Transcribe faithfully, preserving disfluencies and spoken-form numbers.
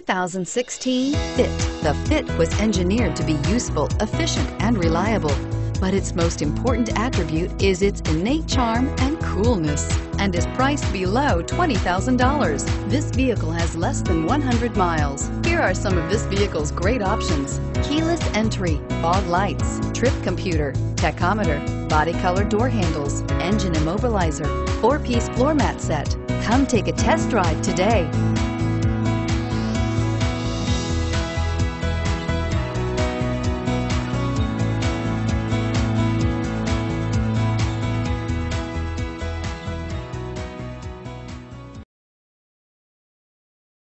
thousand sixteen Fit. The Fit was engineered to be useful, efficient, and reliable. But its most important attribute is its innate charm and coolness, and is priced below twenty thousand dollars. This vehicle has less than one hundred miles. Here are some of this vehicle's great options: keyless entry, fog lights, trip computer, tachometer, body color door handles, engine immobilizer, four-piece floor mat set. Come take a test drive today.